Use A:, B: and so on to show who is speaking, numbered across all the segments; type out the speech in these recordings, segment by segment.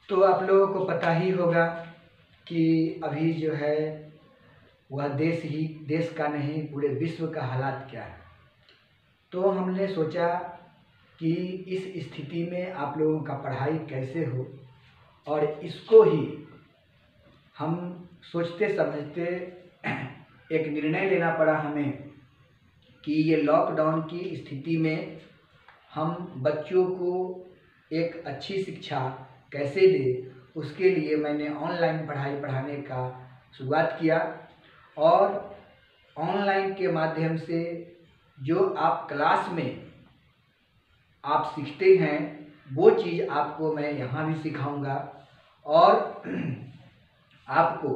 A: तो आप लोगों को पता ही होगा कि अभी जो है वह देश का नहीं पूरे विश्व का हालात क्या है। तो हमने सोचा कि इस स्थिति में आप लोगों का पढ़ाई कैसे हो, और इसको ही हम सोचते समझते एक निर्णय लेना पड़ा हमें कि ये लॉकडाउन की स्थिति में हम बच्चों को एक अच्छी शिक्षा कैसे दें, उसके लिए मैंने ऑनलाइन पढ़ाई पढ़ाने का शुरुआत किया। और ऑनलाइन के माध्यम से जो आप क्लास में आप सीखते हैं वो चीज़ आपको मैं यहाँ भी सिखाऊंगा। और आपको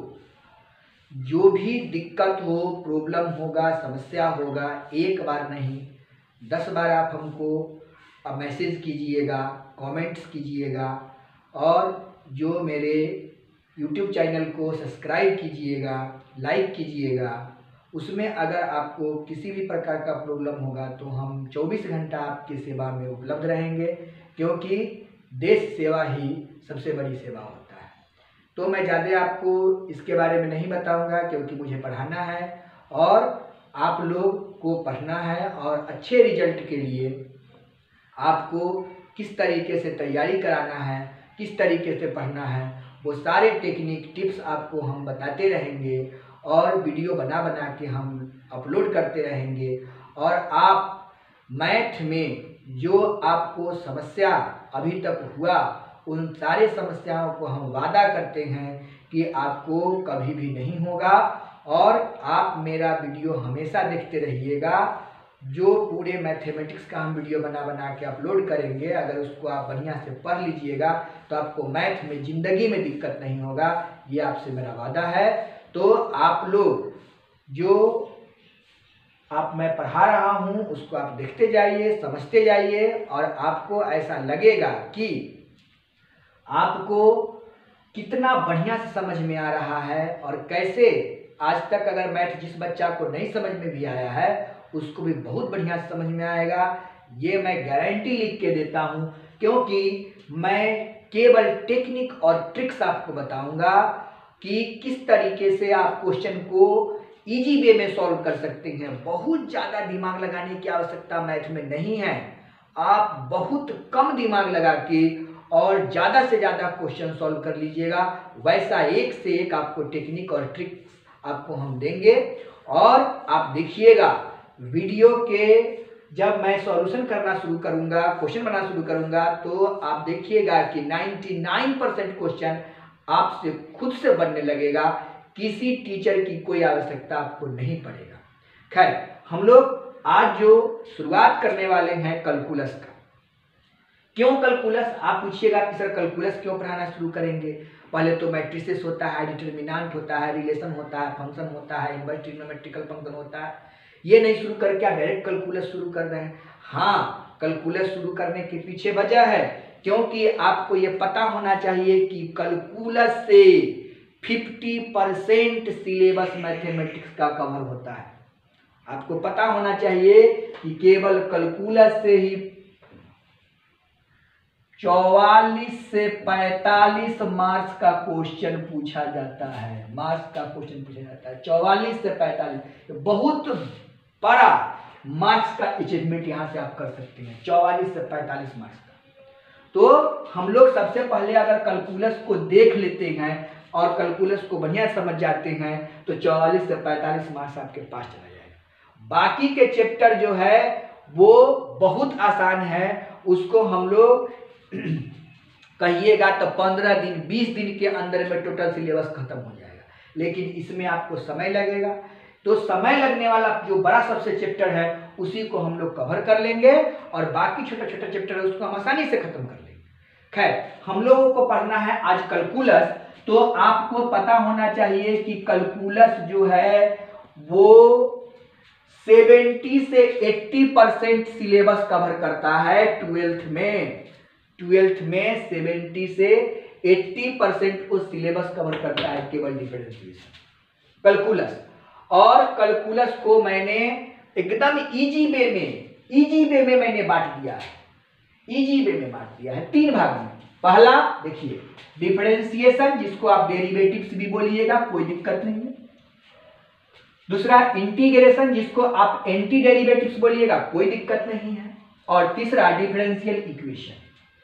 A: जो भी दिक्कत हो, प्रॉब्लम होगा, समस्या होगा, एक बार नहीं 10 बार आप हमको मैसेज कीजिएगा, कमेंट्स कीजिएगा, और जो मेरे YouTube चैनल को सब्सक्राइब कीजिएगा, लाइक कीजिएगा। उसमें अगर आपको किसी भी प्रकार का प्रॉब्लम होगा तो हम 24 घंटा आपकी सेवा में उपलब्ध रहेंगे, क्योंकि देश सेवा ही सबसे बड़ी सेवा होता है। तो मैं ज़्यादा आपको इसके बारे में नहीं बताऊंगा, क्योंकि मुझे पढ़ाना है और आप लोग को पढ़ना है, और अच्छे रिजल्ट के लिए आपको किस तरीके से तैयारी कराना है, किस तरीके से पढ़ना है, वो सारे टेक्निक टिप्स आपको हम बताते रहेंगे और वीडियो बना बना के हम अपलोड करते रहेंगे। और आप मैथ में जो आपको समस्या अभी तक हुआ, उन सारे समस्याओं को हम वादा करते हैं कि आपको कभी भी नहीं होगा। और आप मेरा वीडियो हमेशा देखते रहिएगा। जो पूरे मैथमेटिक्स का हम वीडियो बना बना के अपलोड करेंगे, अगर उसको आप बढ़िया से पढ़ लीजिएगा तो आपको मैथ में ज़िंदगी में दिक्कत नहीं होगा, ये आपसे मेरा वादा है। तो आप लोग जो मैं पढ़ा रहा हूँ उसको आप देखते जाइए, समझते जाइए, और आपको ऐसा लगेगा कि आपको कितना बढ़िया से समझ में आ रहा है। और कैसे आज तक अगर मैथ जिस बच्चा को नहीं समझ में भी आया है उसको भी बहुत बढ़िया से समझ में आएगा, ये मैं गारंटी लिख के देता हूँ। क्योंकि मैं केवल टेक्निक और ट्रिक्स आपको बताऊंगा कि किस तरीके से आप क्वेश्चन को इजी वे में सॉल्व कर सकते हैं। बहुत ज़्यादा दिमाग लगाने की आवश्यकता मैथ में नहीं है। आप बहुत कम दिमाग लगा के और ज़्यादा से ज़्यादा क्वेश्चन सॉल्व कर लीजिएगा। वैसा एक से एक आपको टेक्निक और ट्रिक्स आपको हम देंगे। और आप देखिएगा वीडियो के जब मैं सॉल्यूशन करना शुरू करूंगा, क्वेश्चन बनाना शुरू करूंगा, तो आप देखिएगा कि 99% क्वेश्चन आपसे खुद से बनने लगेगा। किसी टीचर की कोई आवश्यकता आपको नहीं पड़ेगा। खैर, हम लोग आज जो शुरुआत करने वाले हैं कैलकुलस का। क्यों कैलकुलस, आप पूछिएगा कि सर कैलकुलस क्यों पढ़ाना शुरू करेंगे? पहले तो मैट्रिसेस होता है, डिटरमिनेंट होता है, रिलेशन होता है, फंक्शन होता है, इनवर्स ट्रिग्नोमेट्रिकल फंक्शन होता है। ये नहीं शुरू करके आप डायरेक्ट कैलकुलस शुरू कर रहे हैं। हाँ, कैलकुलस शुरू करने के पीछे वजह है, क्योंकि आपको ये पता होना चाहिए कि कैलकुलस से 50% सिलेबस मैथमेटिक्स का कवर होता है। आपको पता होना चाहिए कि केवल कैलकुलस से ही 44 से 45 मार्क्स का क्वेश्चन पूछा जाता है। मार्क्स का क्वेश्चन पूछा जाता है 44 से 45। बहुत बड़ा मार्क्स का अचीवमेंट यहां से आप कर सकते हैं, 44 से 45 मार्क्स का। तो हम लोग सबसे पहले अगर कैलकुलस को देख लेते हैं और कैलकुलस को बढ़िया समझ जाते हैं तो 44 से 45 मार्क्स आपके पास चला जाएगा। बाकी के चैप्टर जो है वो बहुत आसान है, उसको हम लोग कहिएगा तो 15 दिन 20 दिन के अंदर में टोटल सिलेबस खत्म हो जाएगा। लेकिन इसमें आपको समय लगेगा। तो समय लगने वाला जो बड़ा सबसे चैप्टर है उसी को हम लोग कवर कर लेंगे, और बाकी छोटा छोटा चैप्टर है उसको हम आसानी से खत्म कर लेंगे। खैर, हम लोगों को पढ़ना है आज कैलकुलस। तो आपको पता होना चाहिए कि कैलकुलस जो है वो 70 से 80% सिलेबस कवर करता है 12th में। 12th में 70 से 80% को सिलेबस कवर करता है केवल डिफरेंशिएशन कैलकुलस। और कैलकुलस को मैंने एकदम इजी वे में मैंने बांट दिया है। इजी वे में बांट दिया है 3 भाग में। पहला देखिए डिफरेंशिएशन, जिसको आप डेरिवेटिव्स भी बोलिएगा, कोई दिक्कत नहीं है। दूसरा इंटीग्रेशन, जिसको आप एंटी डेरिवेटिव्स बोलिएगा, कोई दिक्कत नहीं है। और तीसरा डिफरेंशियल इक्वेशन।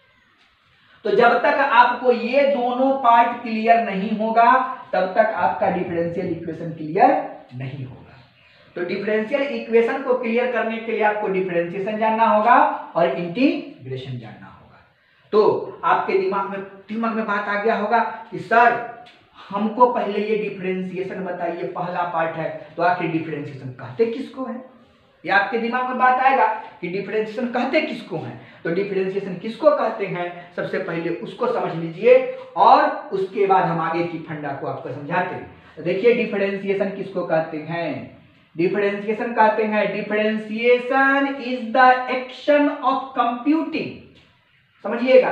A: तो जब तक आपको ये दोनों पार्ट क्लियर नहीं होगा तब तक आपका डिफरेंशियल इक्वेशन क्लियर नहीं होगा। तो डिफरेंशियल इक्वेशन को क्लियर करने के लिए आपको डिफरेंशिएशन जानना होगा और इंटीग्रेशन जानना होगा। तो आपके दिमाग में बात आ गया होगा कि सर हमको पहले ये डिफरेंशिएशन बताइए, पहला पार्ट है, तो आखिर डिफरेंशिएशन कहते किसको है? ये आपके दिमाग में बात आएगा कि डिफरेंशिएशन कहते किसको है। तो डिफरेंशिएशन किसको कहते हैं, सबसे पहले उसको समझ लीजिए और उसके बाद हम आगे की फंडा को आपको समझाते हैं। देखिए डिफरेंशिएशन किसको कहते हैं? डिफरेंशिएशन कहते हैं, differentiation is the action of computing, समझिएगा,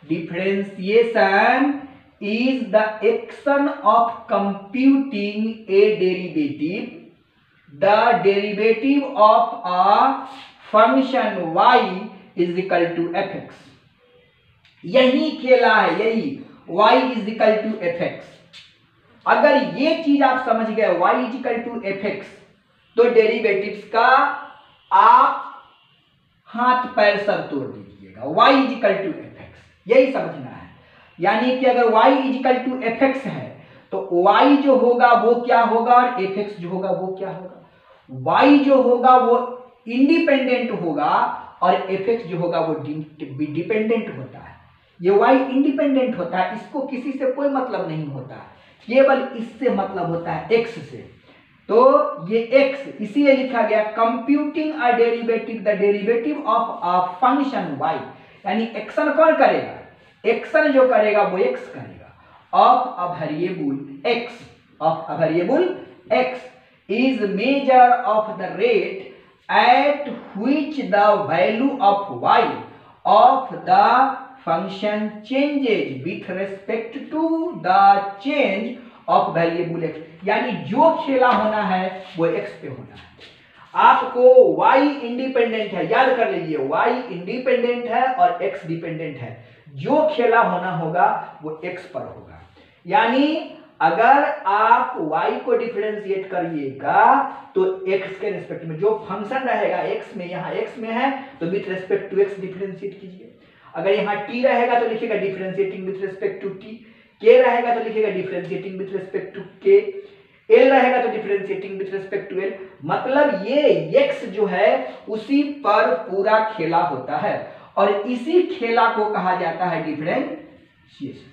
A: differentiation is the action of computing a derivative, the derivative of a function y is equal to fx। यही खेला है, यही y is equal to fx। अगर ये चीज आप समझ गए y is equal to fx, तो डेरिवेटिव्स का आप हाथ पैर सब तोड़ दीजिएगा। y is equal to fx, यही समझना है। यानी कि अगर y is equal to fx है तो y जो होगा वो क्या होगा और fx जो होगा वो क्या होगा। y जो होगा वो इंडिपेंडेंट होगा और fx जो होगा वो डिपेंडेंट होता है। ये y इंडिपेंडेंट होता है, इसको किसी से कोई मतलब नहीं होता, केवल इससे मतलब होता है x से। तो ये x इसीलिए लिखा गया computing a derivative, the derivative of a function y, यानी एक्शन कौन करेगा? एक्शन जो करेगा वो x करेगा। Of a variable x, of a variable x is measure of the rate at which the value of y of the function changes with respect to the change of variable x। यानी जो खेला होना है वो x पे होना है। आपको y इंडिपेंडेंट है, याद कर लीजिए, y इंडिपेंडेंट है और x डिपेंडेंट है। जो खेला होना होगा वो x पर होगा। यानी अगर आप y को डिफरेंशिएट करिएगा तो x के रिस्पेक्ट में जो फंक्शन रहेगा x में, यहाँ x में है तो with respect to x differentiate कीजिए। अगर यहाँ t रहेगा तो लिखिएगा differentiating with respect to t, k रहेगा तो लिखिएगा differentiating with respect to k, l रहेगा तो differentiating with respect to l। मतलब ये x जो है उसी पर पूरा खेला होता है और इसी खेला को कहा जाता है differentiation.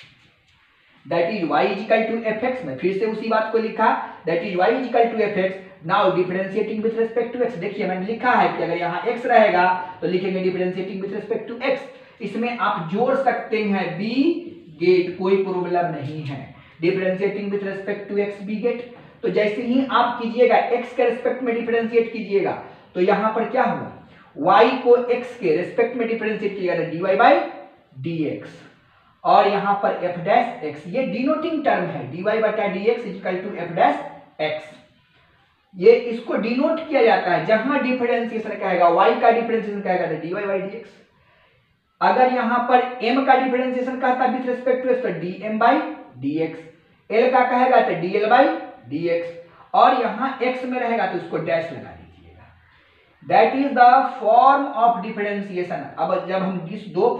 A: That is y is equal to fx। मैं फिर से उसी बात को लिखा, that is y is equal to fx। Now differentiating with respect to x। देखिए मैंने लिखा है कि अगर यहाँ x रहेगा तो लिखेंगे differentiating with respect to x। इसमें आप जोड़ सकते हैं b गेट, कोई प्रॉब्लम नहीं है। Differentiating with respect to x b get. तो जैसे ही आप कीजिएगा x के रिस्पेक्ट में डिफरेंशिएट कीजिएगा तो यहाँ पर क्या होगा, y को x के रिस्पेक्ट में डिफरेंशिएट कीजिएगा तो dy बाई dx, और यहाँ पर f डैश x, ये डिनोटिंग टर्म है, dy बटा dx is equal to f dash x। ये इसको डिनोट किया जाता है, जहां डिफरेंशिएशन कहेगा y का डिफरेंशिएशन कहेगा तो dy बाई dx। अगर यहाँ पर m का डिफरेंशिएशन कहता है विथ रिस्पेक्ट टू x तो dm बाई dx, l का कहेगा तो dl बाई dx, और यहाँ x में रहेगा तो उसको डैश लगा दीजिएगा। That is the form of differentiation. अब जब हम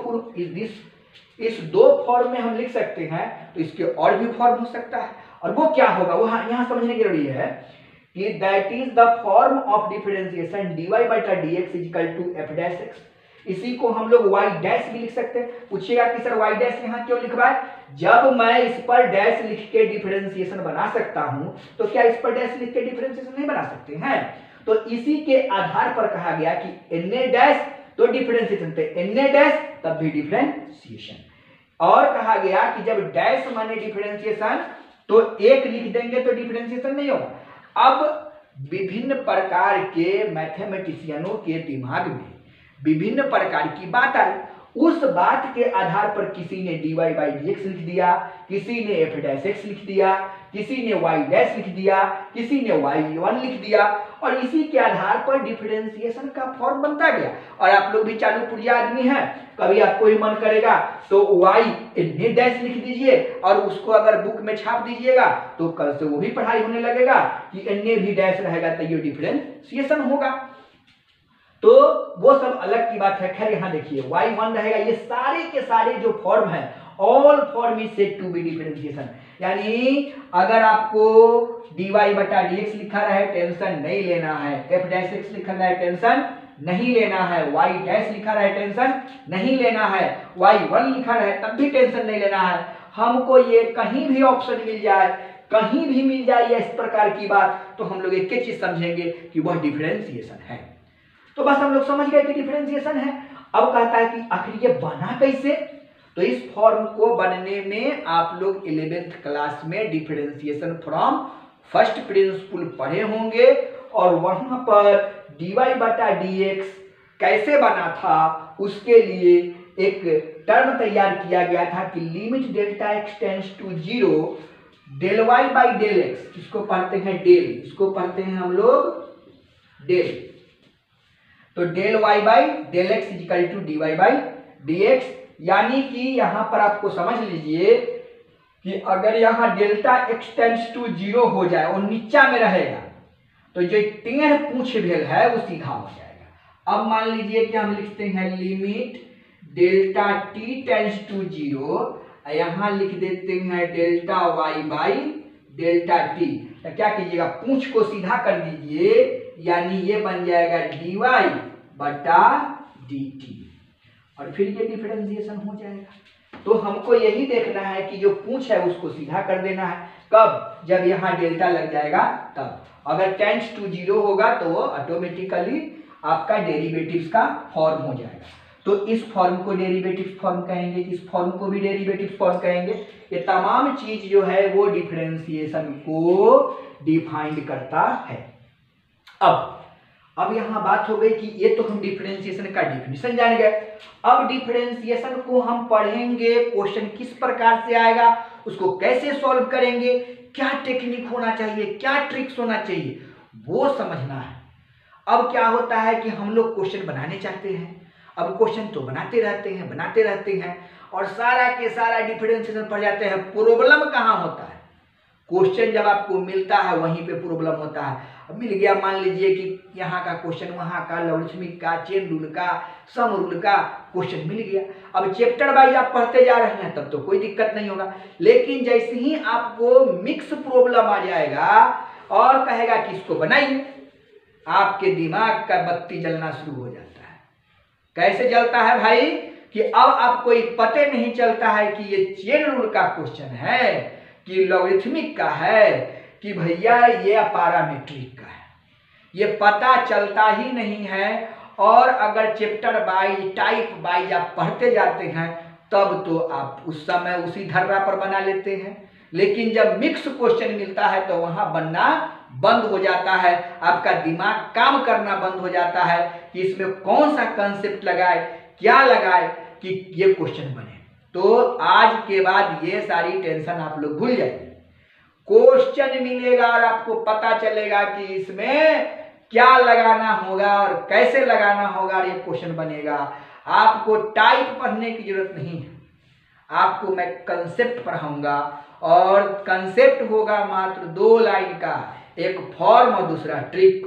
A: इस दो फॉर्म में हम लिख सकते हैं तो इसके और भी फॉर्म हो सकता है, और वो क्या होगा वो यहाँ समझने की जरूरी है कि that is the form of differentiation dy बटा dx is equal to f dash x। इसी को हम लोग y डैश भी लिख सकते हैं। पूछिएगा कि सर y डैश यहाँ क्यों लिखवाए? जब मैं इस पर डैश लिख के डिफरेंशिएशन बना सकता हूं तो क्या इस पर डैश लिख के डिफरेंशिएशन नहीं बना सकते हैं? तो इसी के आधार पर कहा गया कि na डैश तो डिफरेंशिएशन पे na डैश तब भी डिफरेंशिएशन, और कहा गया कि जब डैश माने डिफरेंशिएशन तो एक लिख देंगे तो डिफरेंशिएशन नहीं होगा। अब विभिन्न प्रकार के मैथमेटिशियनों के दिमाग में विभिन्न प्रकार की बात आई, उस बात के आधार पर किसी ने dy बाई dx लिख दिया, किसी ने f डैश x लिख दिया, किसी ने y डैश लिख दिया, किसी ने y1 लिख दिया, और इसी के आधार पर डिफरेंशिएशन का फॉर्म बनता गया। और आप लोग भी चालू पुर्जा आदमी हैं, कभी आपको ही मन करेगा तो y n डैश लिख दीजिए और उसको अगर बुक में छाप दीजिएगा तो कल से वो भी पढ़ाई होने लगेगा कि n भी डैश रहेगा तो ये डिफरेंशिएशन होगा। तो वो सब अलग की बात है। खैर यहाँ देखिए y1 रहेगा, ये सारे के सारे जो फॉर्म है all form is said to be differentiation, यानी अगर आपको dy बटा dx लिखा रहे टेंशन नहीं लेना है, f डैश x लिखा रहे टेंशन नहीं लेना है, y डैश लिखा रहे टेंशन नहीं लेना है, y1 लिखा रहे तब भी टेंशन नहीं लेना है। हमको ये कहीं भी ऑप्शन मिल जाए, कहीं भी मिल जाए इस प्रकार की बात, तो हम लोग एक ही चीज समझेंगे कि वह डिफरेंशिएशन है। तो बस हम लोग समझ गए कि डिफरेंशिएशन है। अब कहता है कि आखिर ये बना कैसे, तो इस फॉर्म को बनने में आप लोग 11th क्लास में डिफरेंशिएशन फ्रॉम फर्स्ट प्रिंसिपल पढ़े होंगे, और वहां पर dy बटा dx कैसे बना था उसके लिए एक टर्म तैयार किया गया था कि limit delta x tends to 0 del y by del x, इसको पढ़ते हैं डेल, इसको पढ़ते हैं हम लोग डेल। तो del y by del x is equal to dy by dx, यानी कि यहां पर आपको समझ लीजिए कि अगर यहां डेल्टा x टेंड्स टू 0 हो जाए और नीचा में रहेगा तो जो टेढ़ पूंछ भेल है वो सीधा हो जाएगा। अब मान लीजिए कि हम लिखते हैं limit delta t tends to 0, यहां लिख देते हैं delta y by delta t, तो क्या कीजिएगा पूंछ को सीधा कर दीजिए, यानी ये बन जाएगा dy बटा dt, और फिर ये डिफरेंशिएशन हो जाएगा। तो हमको यही देखना है कि जो पूंछ है उसको सीधा कर देना है, कब, जब यहाँ डेल्टा लग जाएगा तब। अगर टेंड्स टू 0 होगा तो वो ऑटोमेटिकली आपका डेरिवेटिव्स का फॉर्म हो जाएगा। तो इस फॉर्म को डेरिवेटिव फॉर्म कहेंगे, इस फॉर्म को भी डेरिवेटिव फॉर्म कहेंगे। ये तमाम चीज जो है वो डिफरेंशिएशन को डिफाइंड करता है। अब यहां बात हो गई कि ये तो हम डिफरेंशिएशन का डिफिनेशन जान गए। अब डिफरेंशिएशन को हम पढ़ेंगे, क्वेश्चन किस प्रकार से आएगा, उसको कैसे सॉल्व करेंगे, क्या टेक्निक होना चाहिए, क्या ट्रिक्स होना चाहिए, वो समझना है। अब क्या होता है कि हम लोग क्वेश्चन बनाने चाहते हैं, अब क्वेश्चन तो बनाते रहते हैं और सारा के सारा डिफरेंशिएशन पढ़ जाते हैं। प्रॉब्लम कहाँ होता है, क्वेश्चन जब आपको मिलता है वहीं पे प्रॉब्लम होता है। अब मिल गया, मान लीजिए कि यहाँ का क्वेश्चन, वहाँ का लॉगरिथमिक का, चेन रूल का, सम रूल का क्वेश्चन मिल गया। अब चैप्टर वाइज आप पढ़ते जा रहे हैं तब तो कोई दिक्कत नहीं होगा, लेकिन जैसे ही आपको मिक्स प्रॉब्लम आ जाएगा और कहेगा कि इसको बनाइए, आपके दिमाग का बत्ती जलना शुरू हो जाता है। कैसे जलता है भाई, कि अब आपको पता नहीं चलता है कि ये चेन रूल का क्वेश्चन है कि लॉगरिथमिक का है कि भैया ये पैरामीट्रिक का है, ये पता चलता ही नहीं है। और अगर चैप्टर वाइज, टाइप वाइज आप पढ़ते जाते हैं तब तो आप उस समय उसी धर्रा पर बना लेते हैं, लेकिन जब मिक्स क्वेश्चन मिलता है तो वहां बनना बंद हो जाता है, आपका दिमाग काम करना बंद हो जाता है कि इसमें कौन सा कंसेप्ट लगाए, क्या लगाए कि ये क्वेश्चन बने। तो आज के बाद ये सारी टेंशन आप लोग भूल जाइए। क्वेश्चन मिलेगा और आपको पता चलेगा कि इसमें क्या लगाना होगा और कैसे लगाना होगा और ये क्वेश्चन बनेगा। आपको टाइप पढ़ने की जरूरत नहीं है, आपको मैं कंसेप्ट पढ़ाऊंगा और कंसेप्ट होगा मात्र 2 लाइन का, एक फॉर्म और दूसरा ट्रिक।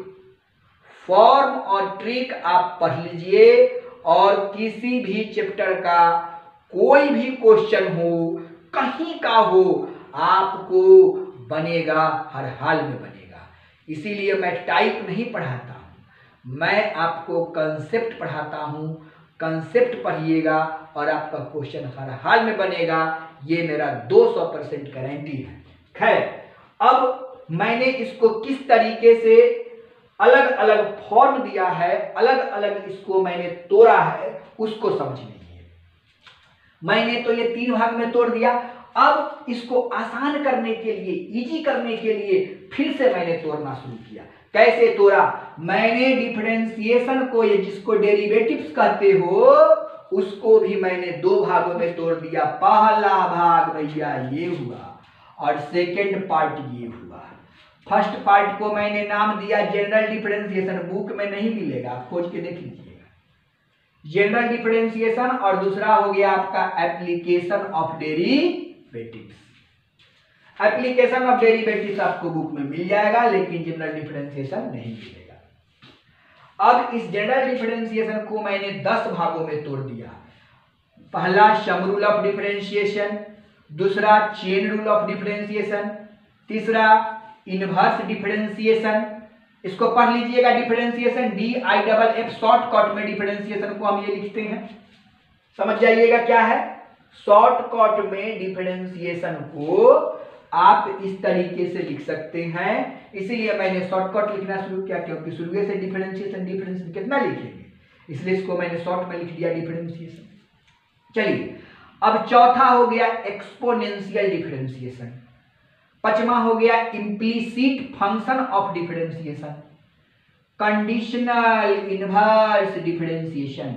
A: फॉर्म और ट्रिक आप पढ़ लीजिए और किसी भी चैप्टर का कोई भी क्वेश्चन हो, कहीं का हो, आपको बनेगा, हर हाल में बनेगा। इसीलिए मैं टाइप नहीं पढ़ाता हूँ, मैं आपको कंसेप्ट पढ़ाता हूँ। कंसेप्ट पढ़िएगा और आपका क्वेश्चन हर हाल में बनेगा, ये मेरा 200% गारंटी है। खैर, अब मैंने इसको किस तरीके से अलग अलग फॉर्म दिया है, अलग अलग इसको मैंने तोड़ा है, उसको समझ लीजिए। मैंने तो ये 3 भाग में तोड़ दिया। अब इसको आसान करने के लिए, इजी करने के लिए फिर से मैंने तोड़ना शुरू किया। कैसे तोड़ा, मैंने डिफरेंशिएशन को, ये जिसको डेरिवेटिव्स कहते हो, उसको भी मैंने दो भागों में तोड़ दिया। पहला भाग भैया ये हुआ और सेकेंड पार्ट ये हुआ। फर्स्ट पार्ट को मैंने नाम दिया जनरल डिफरेंशिएशन, बुक में नहीं मिलेगा, आप खोज के देख लीजिएगा। जनरल डिफरेंशिएशन और दूसरा हो गया आपका application of derivatives. Application of derivatives आपको बुक में मिल जाएगा, लेकिन जनरल डिफरेंशिएशन नहीं मिलेगा। अब इस जनरल डिफरेंशिएशन को मैंने 10 भागों में तोड़ दिया। पहला सम रूल ऑफ डिफरेंशिएशन, दूसरा चेन रूल ऑफ डिफरेंशिएशन, तीसरा इनवर्स डिफरेंशिएशन। इसको पढ़ लीजिएगा, डिफरेंशिएशन DIFF शॉर्टकट में डिफरेंशिएशन को हम ये लिखते हैं, समझ जाइएगा क्या है। शॉर्टकट में डिफरेंशिएशन को आप इस तरीके से लिख सकते हैं, इसीलिए मैंने शॉर्टकट लिखना शुरू किया, क्योंकि शुरू से डिफरेंशिएशन कितना लिखेंगे, इसलिए इसको मैंने शॉर्ट में लिख दिया डिफरेंशिएशन। चलिए अब चौथा हो गया एक्सपोनेंशियल डिफरेंशिएशन, पांचवा हो गया implicit function of differentiation, conditional inverse differentiation,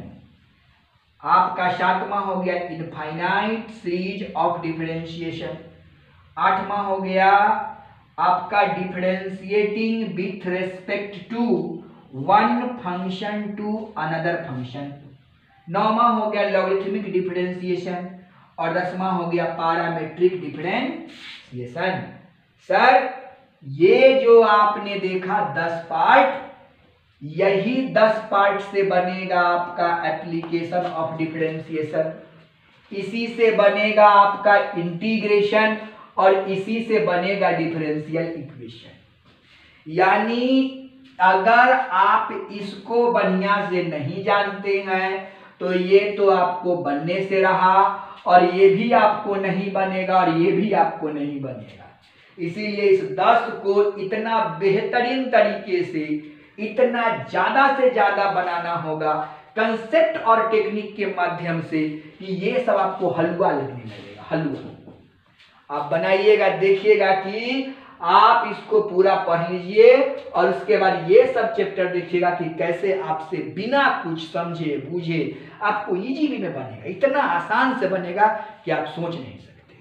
A: आपका सातवां हो गया इनफाइनाइट सीरीज ऑफ डिफरेंशिएशन, आठवां हो गया आपका differentiating with respect to one function to another function, नौवां हो गया लॉगरिथमिक डिफरेंशिएशन और 10वां हो गया पैरामीट्रिक डिफरेंशिएशन। सर ये जो आपने देखा 10 पार्ट, यही 10 पार्ट से बनेगा आपका एप्लीकेशन ऑफ डिफरेंशिएशन, इसी से बनेगा आपका इंटीग्रेशन और इसी से बनेगा डिफरेंशियल इक्वेशन। यानी अगर आप इसको बढ़िया से नहीं जानते हैं तो ये तो आपको बनने से रहा, और ये भी आपको नहीं बनेगा और ये भी आपको नहीं बनेगा। इसीलिए इस 10 को इतना बेहतरीन तरीके से, इतना ज्यादा से ज्यादा बनाना होगा कंसेप्ट और टेक्निक के माध्यम से कि ये सब आपको हलवा लगने लगेगा। हलवा आप बनाइएगा, देखिएगा कि आप इसको पूरा पढ़ लीजिए और उसके बाद ये सब चैप्टर देखिएगा कि कैसे आपसे बिना कुछ समझे बूझे आपको इजीली में बनेगा। इतना आसान से बनेगा कि आप सोच नहीं सकते,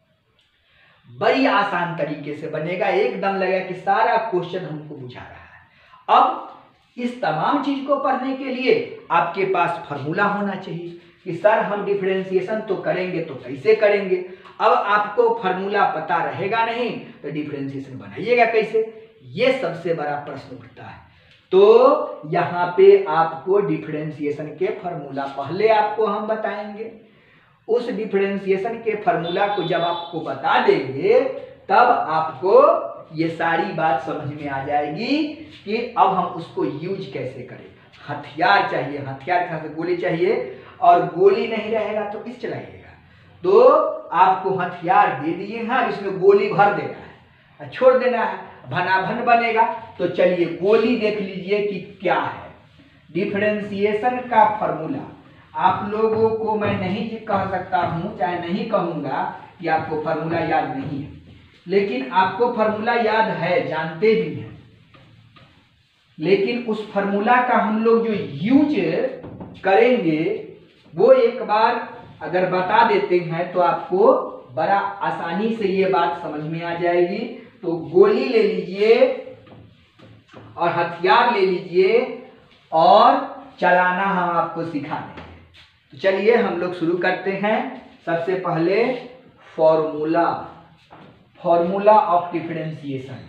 A: बड़ी आसान तरीके से बनेगा, एकदम लगेगा कि सारा क्वेश्चन हमको बुझा रहा है। अब इस तमाम चीज को पढ़ने के लिए आपके पास फॉर्मूला होना चाहिए कि सर हम डिफरेंशिएशन तो करेंगे तो कैसे करेंगे। अब आपको फॉर्मूला पता रहेगा नहीं तो डिफरेंशिएशन बनाइएगा कैसे, ये सबसे बड़ा प्रश्न उठता है। तो यहाँ पे आपको डिफरेंशिएशन के फॉर्मूला पहले आपको हम बताएंगे। उस डिफरेंशिएशन के फॉर्मूला को जब आपको बता देंगे तब आपको ये सारी बात समझ में आ जाएगी कि अब हम उसको यूज कैसे करें। हथियार चाहिए, हथियार के साथ गोली चाहिए, और गोली नहीं रहेगा तो किस चलाइएगा। तो आपको हथियार दे दिए हैं, इसमें गोली भर देना है, छोड़ देना है, भनाभन बनेगा। तो चलिए गोली देख लीजिए कि क्या है। डिफरेंशिएशन का फॉर्मूला आप लोगों को मैं नहीं कह सकता हूं, चाहे नहीं कहूंगा कि आपको फॉर्मूला याद नहीं है, लेकिन आपको फॉर्मूला याद है, जानते भी हैं। लेकिन उस फॉर्मूला का हम लोग जो यूज करेंगे वो एक बार अगर बता देते हैं तो आपको बड़ा आसानी से ये बात समझ में आ जाएगी। तो गोली ले लीजिए और हथियार ले लीजिए और चलाना हम आपको सिखा देंगे। तो चलिए हम लोग शुरू करते हैं। सबसे पहले formula of differentiation,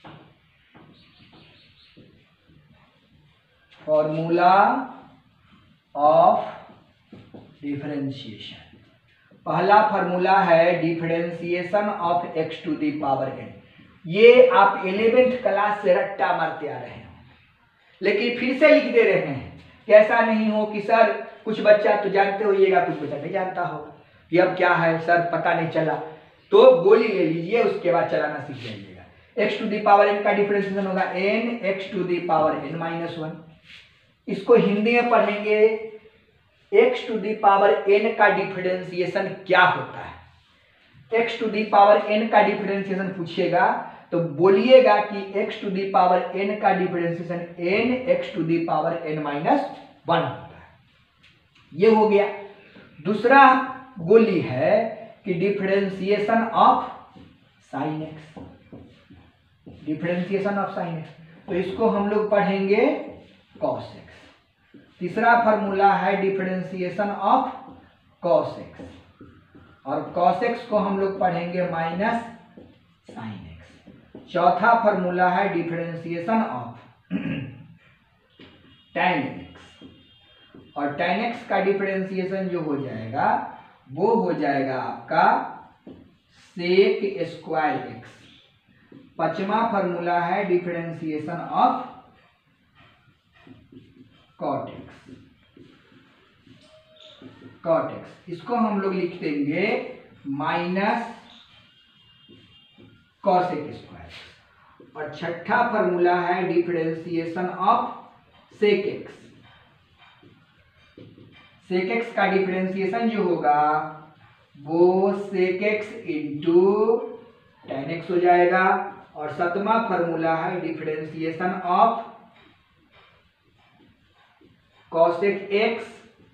A: formula of differentiation. पहला फॉर्मूला है differentiation of x to the power n। ये आप 11th क्लास से रट्टा मारते आ रहे हैं, लेकिन फिर से लिख दे रहे हैं कि ऐसा नहीं हो कि सर कुछ बच्चा तो जानते होइएगा, कुछ बच्चा नहीं जानता होगा कि अब क्या है सर पता नहीं चला। तो गोली ले लीजिए, उसके बाद चलाना सीख जाइएगा। x to the power n का डिफरेंशिएशन होगा n x to the power n minus 1। इसको हिंदी में पढ़ेंगे, x to the power n का डिफरेंशिएशन क्या होता है। x to the power n का डिफरेंशिएशन पूछिएगा तो बोलिएगा कि x to the power n का differentiation n x to the power n minus 1 होता है। ये हो गया। दूसरा गोली है कि differentiation of sine x, differentiation of sine x, तो इसको हम लोग पढ़ेंगे कॉस एक्स। तीसरा फॉर्मूला है डिफरेंशिएशन ऑफ कॉस एक्स, और कॉस एक्स को हम लोग पढ़ेंगे माइनस साइन एक्स। चौथा फॉर्मूला है डिफरेंशिएशन ऑफ tan एक्स, और tan एक्स का डिफरेंशिएशन जो हो जाएगा वो हो जाएगा आपका सेक स्क्वायर एक्स। पांचवा फॉर्मूला है differentiation of cot x, cot x, इसको हम लोग लिख देंगे माइनस कॉसेक स्क्वायर। और छठा फॉर्मूला है differentiation of sec x. Sec x का डिफरेंशिएशन जो होगा वो sec x into tan x हो जाएगा। और सातवां फॉर्मूला है डिफरेंशिएशन ऑफ कॉसेक एक्स,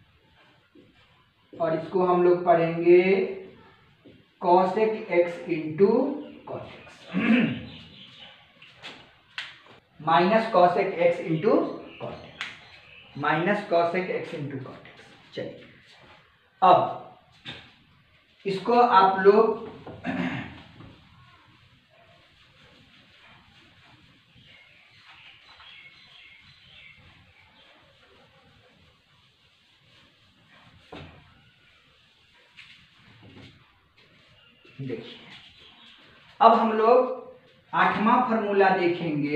A: और इसको हम लोग पढ़ेंगे cosec x into cot x, minus cosec x into cot x, minus cosec x into cot x. चलिए अब इसको आप लोग देखिए, अब हम लोग आठवां फॉर्मूला देखेंगे,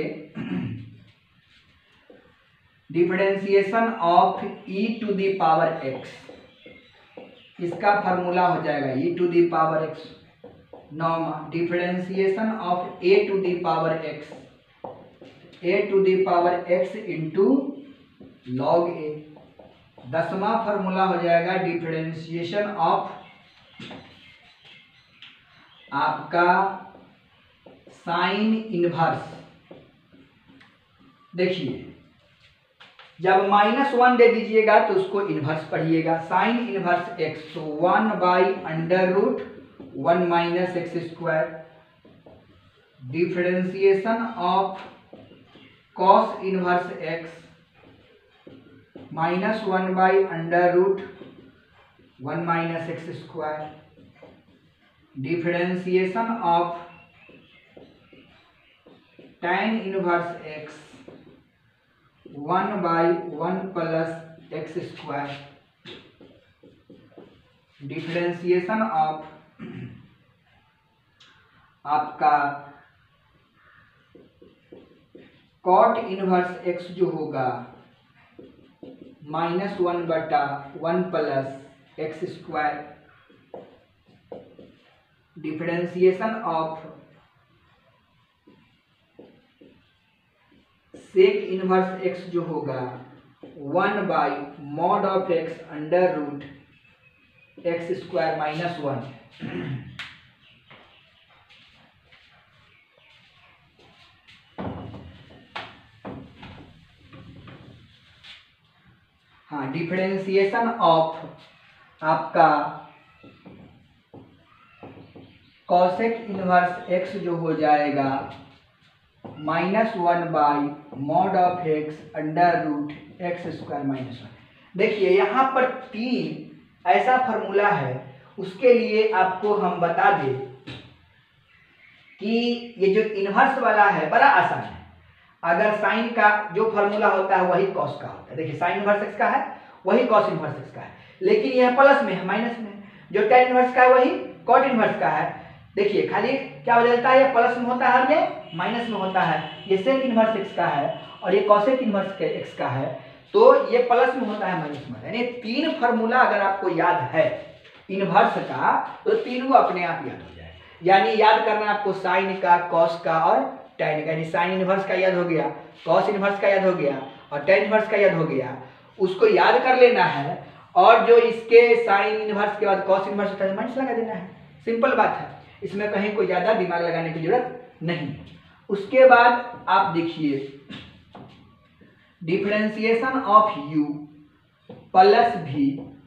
A: differentiation of e to the power x। इसका फॉर्मूला हो जाएगा e to the power x। नौवां differentiation of a to the power x, a to the power x into log a। 10वां फॉर्मूला हो जाएगा डिफरेंशिएशन ऑफ आपका sine inverse. देखिए, जब -1 दे दीजिएगा तो उसको इनवर्स पढ़िएगा, साइन इनवर्स एक्स, तो 1/√1 minus x square. Differentiation of cos inverse x, -1/√1 minus x square. Differentiation of tan inverse x, 1/1 plus x square. Differentiation of आपका कॉट इनवर्स एक्स जो होगा -1/1 plus x square. Differentiation of sec inverse x जो होगा 1/mod of x √x square -1। हाँ, differentiation of आपका cosec inverse x जो हो जाएगा -1/mod of x √x square -1। देखिए, यहाँ पर 3 ऐसा फॉर्मूला है, उसके लिए आपको हम बता दें कि ये जो इनवर्स वाला है बड़ा आसान है। अगर साइन का जो फॉर्मूला होता है वही कॉस का होता है। देखिए, साइन इनवर्स एक्स का है वही कॉस इनवर्स एक्स का है, लेकिन यह प्लस में है माइनस में। जो tan इनवर्स का है वही कॉट इनवर्स का है। देखिए, खाली क्या बदलता है, ये प्लस में होता है और ये माइनस में होता है। ये सेक इनवर्स एक्स का है और ये कॉसेक इनवर्स एक्स का है, तो ये प्लस में होता है माइनस में। यानी 3 फार्मूला अगर आपको याद है इनवर्स का, तो तीनों अपने आप याद हो जाए। यानी याद करना आपको साइन का, कॉस का और tan का। यानी साइन इनवर्स का याद हो गया, कॉस इनवर्स का याद हो गया और tan इनवर्स का याद हो गया, उसको याद कर लेना है। और जो इसके साइन इनवर्स के बाद कॉस इनवर्स होता है माइनस लगा देना है। सिंपल बात है, इसमें कहीं कोई ज्यादा दिमाग लगाने की जरूरत नहीं। उसके बाद आप देखिए, differentiation of u plus v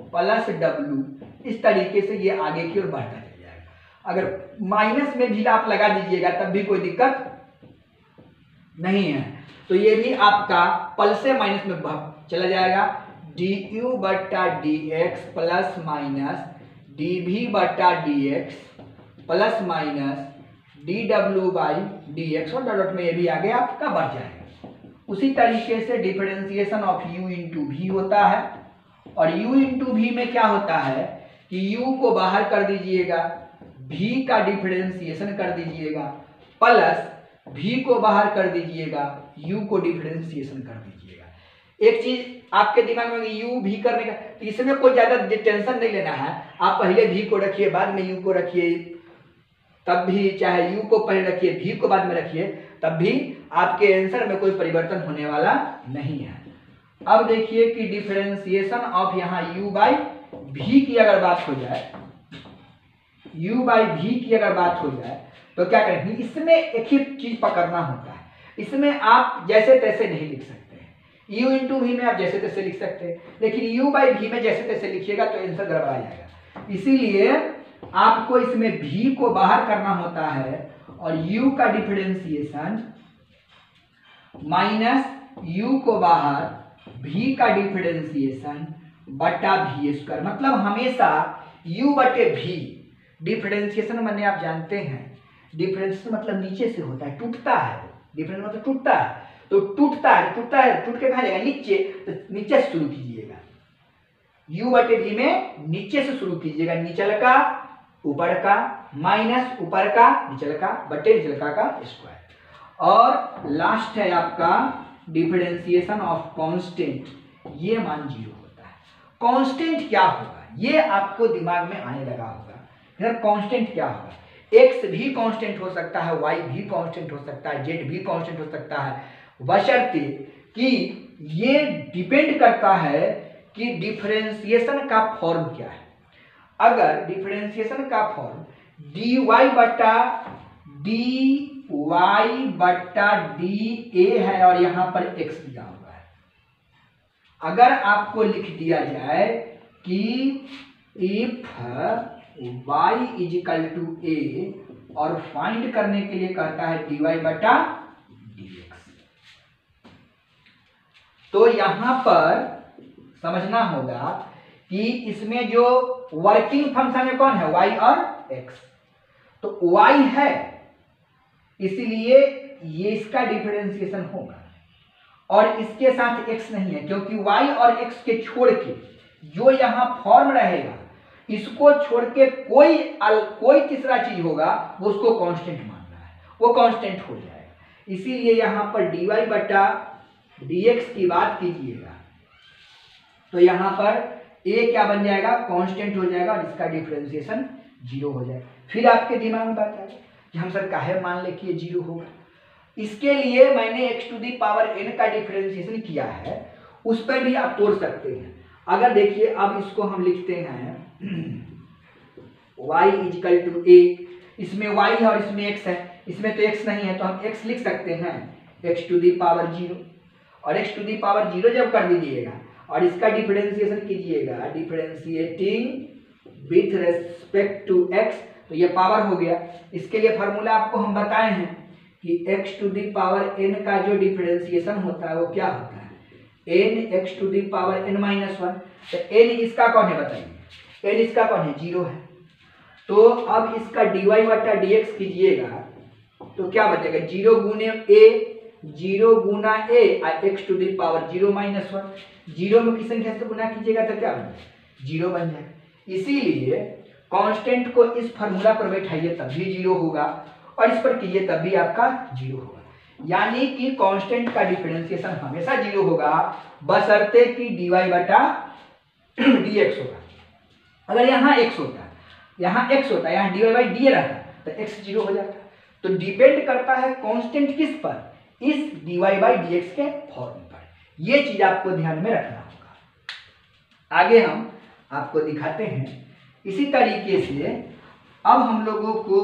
A: plus डब्ल्यू, इस तरीके से ये आगे की ओर बढ़ता चल जाएगा। अगर माइनस में भी आप लगा दीजिएगा तब भी कोई दिक्कत नहीं है। तो ये भी आपका प्लस से माइनस में चला जाएगा, डी यू बट्टा d x plus minus d v बट्टा d x plus minus d डब्ल्यू बाई डी एक्स, और डॉट में ये भी आगे आपका बढ़ जाएगा। उसी तरीके से differentiation of u into v होता है, और u इंटू वी में क्या होता है कि u को बाहर कर दीजिएगा, v का डिफरेंशिएशन कर दीजिएगा, प्लस v को बाहर कर दीजिएगा, u को डिफरेंशिएशन कर दीजिएगा। एक चीज आपके दिमाग में u v करने का, इसमें कोई ज्यादा टेंशन नहीं लेना है। आप पहले v को रखिए, बाद में u को रखिए, तब भी चाहे u को पहले रखिए v को बाद में रखिए, तब भी आपके आंसर में कोई परिवर्तन होने वाला नहीं है। अब देखिए कि डिफरेंशिएशन ऑफ यहाँ u बाई v की अगर बात हो जाए, u बाई v की अगर बात हो जाए तो क्या करेंगे, इसमें एक ही चीज पकड़ना होता है। इसमें आप जैसे तैसे नहीं लिख सकते हैं। u इंटू वी में आप जैसे तैसे लिख सकते हैं, लेकिन u बाई v में जैसे तैसे लिखिएगा तो आंसर गड़बड़ा जाएगा। इसीलिए आपको इसमें v को बाहर करना होता है और u का डिफरेंशिएशन माइनस u को बाहर, v का डिफरेंशिएशन बटा वी स्क्वायर, मतलब हमेशा u बटे v। डिफरेंशिएशन मैंने आप जानते हैं, डिफरेंशिएशन मतलब नीचे से होता है, टूटता है। डिफरेंस मतलब टूटता है, तो टूटता है टूट के कहाँ जाएगा, नीचे। तो नीचे से शुरू कीजिएगा, u बटे v में नीचे से शुरू कीजिएगा, नीचल का ऊपर का माइनस ऊपर का निचल का बटे निचल का स्क्वायर। और लास्ट है आपका डिफरेंशिएशन ऑफ कांस्टेंट, ये मान 0 होता है। कांस्टेंट क्या होगा ये आपको दिमाग में आने लगा होगा। फिर कांस्टेंट क्या होगा, x भी कांस्टेंट हो सकता है, y भी कांस्टेंट हो सकता है, z भी कांस्टेंट हो सकता है, बशर्ते कि ये डिपेंड करता है कि डिफरेंशिएशन का फॉर्म क्या है। अगर डिफरेंशिएशन का फॉर्म dy बट्टा da है और यहां पर x दिया हुआ है, अगर आपको लिख दिया जाए कि if y is equal to a और फाइंड करने के लिए कहता है dy बटा dx, तो यहां पर समझना होगा कि इसमें जो वर्किंग फंक्शन है कौन है, y और x। तो y है इसलिए ये इसका डिफरेंशिएशन होगा, और इसके साथ x नहीं है, क्योंकि y और x के छोड़ के जो यहां फॉर्म रहेगा, इसको छोड़ के कोई तीसरा चीज होगा वो उसको कांस्टेंट मानना है, वो कांस्टेंट हो जाएगा। इसीलिए यहां पर dy बटा dx की बात कीजिएगा तो यहां पर a क्या बन जाएगा, कांस्टेंट हो जाएगा, और इसका डिफरेंशिएशन 0 हो जाएगा। फिर आपके दिमाग में बात आएगी कि हम सर काहे मान ले कि ये 0 होगा। इसके लिए मैंने x to the power n का डिफरेंशिएशन किया है, उस पर भी आप तोड़ सकते हैं। अगर देखिए अब इसको हम लिखते हैं y is equal to a, इसमें y है और इसमें x है, इसमें तो x नहीं है तो हम x लिख सकते हैं x टू दी पावर 0, और x टू दी पावर 0 जब कर दीजिएगा और इसका डिफरेंशिएशन कीजिएगा, differentiating with respect to x, तो ये पावर हो गया। इसके लिए फार्मूला आपको हम बताए हैं कि x to the power n का जो डिफरेंशिएशन होता है वो क्या होता है, n x to the power n minus 1। तो n इसका कौन है बताइए, n इसका कौन है, 0 है। तो अब इसका dy बटा dx कीजिएगा तो क्या बचेगा, 0 गुने a, 0 गुना a और x to the power 0 minus 1। 0 में किस संख्या से गुना कीजिएगा तो क्या बन जाएगा, 0 बन जाएगा। इसीलिए कांस्टेंट को इस फार्मूला पर बैठाइए तब भी 0 होगा, और इस पर कीजिए तब भी आपका 0 होगा। यानी कि कांस्टेंट का डिफरेंशिएशन हमेशा 0 होगा, बशर्ते कि dy बटा dx होगा। अगर यहाँ x होता, यहाँ x होता, यहाँ dy बाई डी रहता तो x 0 हो जाता। तो डिपेंड करता है कांस्टेंट किस पर, इस dy बाई dx के फॉर्म पर। ये चीज आपको ध्यान में रखना होगा। आगे हम आपको दिखाते हैं इसी तरीके से। अब हम लोगों को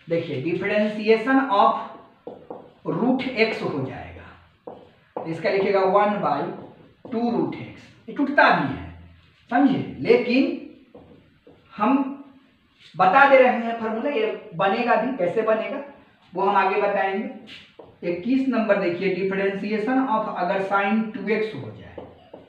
A: देखिए डिफरेंशिएशन ऑफ रूट एक्स हो जाएगा, तो इसका लिखिएगा 1/2 रूट एक्स। ये टूटता भी है, समझे, लेकिन हम बता दे रहे हैं फॉर्मूला, ये बनेगा भी, कैसे बनेगा वो हम आगे बताएंगे। 21 नंबर देखिए, डिफरेंशिएशन ऑफ अगर साइन 2x हो जाए,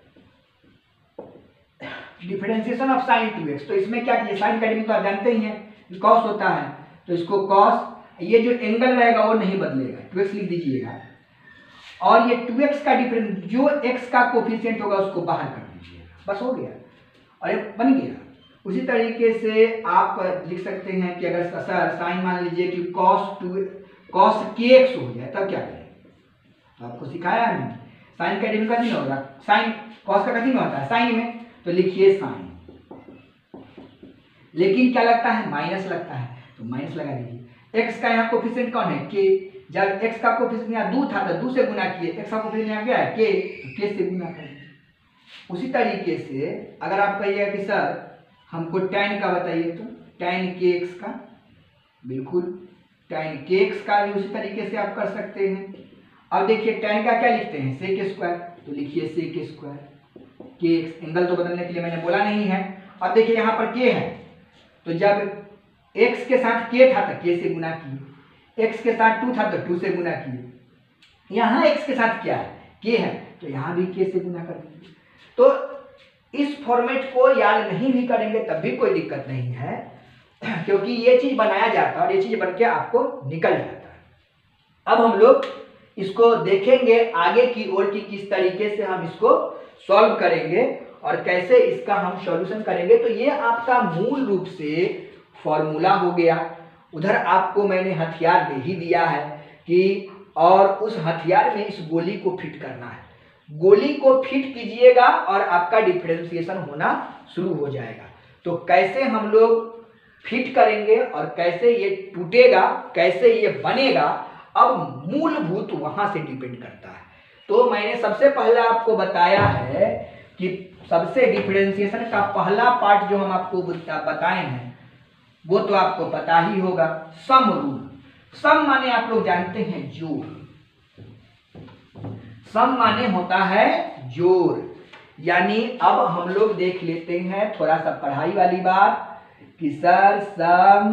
A: डिफरेंशिएशन ऑफ साइन 2x, तो इसमें क्या किया, साइन का डिग्री तो आप जानते ही हैं कॉस होता है, तो इसको कॉस, ये जो एंगल रहेगा वो नहीं बदलेगा, 2x लिख दीजिएगा, और ये 2x का डिफरेंस, जो x का कोफिशिएंट होगा उसको बाहर कर दीजिएगा, बस हो गया और ये बन गया। उसी तरीके से आप लिख सकते हैं कि अगर सर साइन मान लीजिए कि cos kx हो जाए, तब क्या करें, तो आपको सिखाया है मैंने, साइन का डिग्री कथी में होगा, साइन cos का कथी में होता है, साइन में, तो लिखिए साइन, लेकिन क्या लगता है, माइनस लगता है, तो माइनस लगा दीजिए। x का यहाँ कोफिशिएंट कौन है, k, जब x का कोफिशिएंट यहाँ 2 था तो 2 से गुना किए, x का कोफिशिएंट यहाँ क्या है, k, तो k से गुना करें। उसी तरीके से अगर आप कहिएगा कि सर हमको tan का बताइए, तो tan kx का, बिल्कुल tan kx का भी उसी तरीके से आप कर सकते हैं। अब देखिए tan का क्या लिखते हैं, sec स्क्वायर, तो लिखिए sec स्क्वायर kx, एंगल तो बदलने के लिए मैंने बोला नहीं है। अब देखिए यहाँ पर k है, तो जब x के साथ k था तो k से गुना किए, x के साथ 2 था तो 2 से गुना किए, यहाँ x के साथ क्या है, k है, तो यहाँ भी k से गुना कर दीजिए। तो इस फॉर्मेट को याद नहीं भी करेंगे तब भी कोई दिक्कत नहीं है, क्योंकि ये चीज बनाया जाता है और ये चीज बन के आपको निकल जाता है। अब हम लोग इसको देखेंगे आगे की ओर कि किस तरीके से हम इसको सॉल्व करेंगे और कैसे इसका हम सॉल्यूशन करेंगे। तो ये आपका मूल रूप से फॉर्मूला हो गया। उधर आपको मैंने हथियार दे ही दिया है कि, और उस हथियार में इस गोली को फिट करना है, गोली को फिट कीजिएगा और आपका डिफरेंशिएशन होना शुरू हो जाएगा। तो कैसे हम लोग फिट करेंगे और कैसे ये टूटेगा, कैसे ये बनेगा, अब मूलभूत वहां से डिपेंड करता है। तो मैंने सबसे पहले आपको बताया है कि सबसे डिफरेंशिएशन का पहला पार्ट जो हम आपको बताए हैं वो तो आपको पता ही होगा, सम रूल। सम माने आप लोग जानते हैं जोड़, सम माने होता है जोड़। यानी अब हम लोग देख लेते हैं थोड़ा सा पढ़ाई वाली बात कि sir sum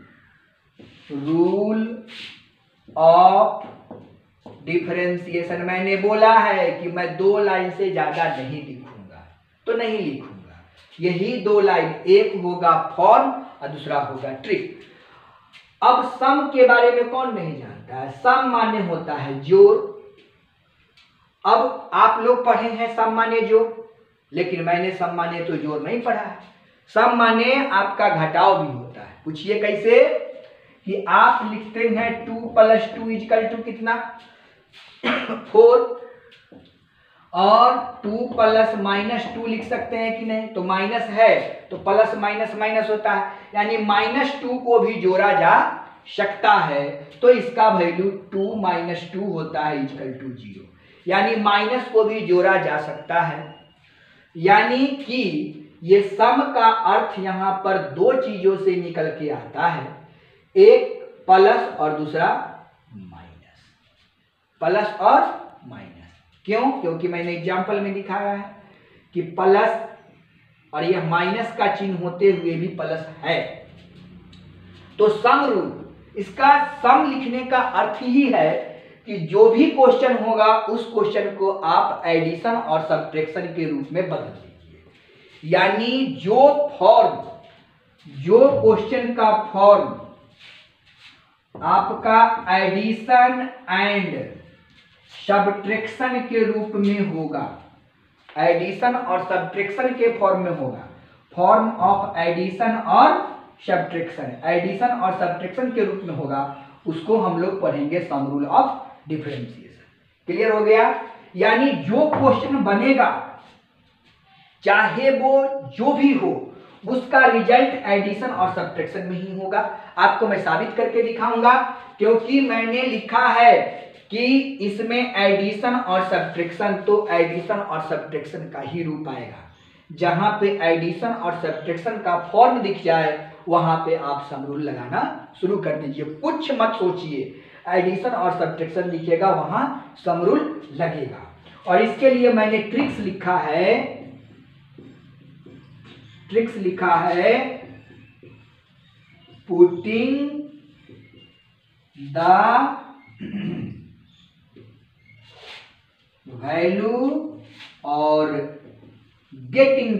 A: rule of differentiation, मैंने बोला है कि मैं 2 लाइन से ज्यादा नहीं लिखूंगा, तो नहीं लिखूंगा, यही 2 लाइन, एक होगा फॉर्म और दूसरा होगा ट्रिक। अब सम के बारे में कौन नहीं जानता है, सम माने होता है जोड़। अब आप लोग पढ़े हैं सम माने जोड़, लेकिन मैंने सम माने तो जोड़ नहीं पढ़ा है। सम माने आपका घटाव भी होता है। पूछिए कैसे, कि आप लिखते हैं 2 + 2 = कितना 4, और 2 + -2 लिख सकते हैं कि नहीं, तो माइनस है तो प्लस माइनस माइनस होता है, यानी -2 को भी जोड़ा जा सकता है, तो इसका वैल्यू 2 - 2 होता है = 0, यानी माइनस को भी जोड़ा जा सकता है। यानी कि ये सम का अर्थ यहाँ पर 2 चीजों से निकल के आता है, एक प्लस और दूसरा माइनस, प्लस और माइनस। क्यों, क्योंकि मैंने एग्जाम्पल में दिखाया है कि प्लस और यह माइनस का चिन्ह होते हुए भी प्लस है। तो सम रूल, इसका सम लिखने का अर्थ ही है कि जो भी क्वेश्चन होगा उस क्वेश्चन को आप एडिशन और सब्ट्रैक्शन के रूप में बदल दीजिए। यानी जो फॉर्म, जो क्वेश्चन का फॉर्म आपका एडिशन एंड सब्ट्रैक्शन के रूप में होगा, एडिशन और सब्ट्रैक्शन के फॉर्म में होगा, फॉर्म ऑफ एडिशन और सब्ट्रैक्शन, एडिशन और सब्ट्रैक्शन के रूप में होगा, उसको हम लोग पढ़ेंगे sum rule of differentiation. Clear हो गया। यानी जो क्वेश्चन बनेगा चाहे वो जो भी हो, उसका रिजल्ट एडिशन और सब्ट्रैक्शन में ही होगा। आपको मैं साबित करके दिखाऊंगा, क्योंकि मैंने लिखा है कि इसमें एडिशन और सब्ट्रैक्शन, तो एडिशन और सब्ट्रैक्शन का ही रूप आएगा। जहां पे एडिशन और सब्ट्रैक्शन का फॉर्म दिख जाए वहां पे आप सम रूल लगाना शुरू कर दीजिए, कुछ मत सोचिए, एडिशन और सब्ट्रैक्शन लिखिएगा वहां सम रूल लगेगा। और इसके लिए मैंने ट्रिक्स लिखा है, पुटिंग द वैल्यू और गेटिंग द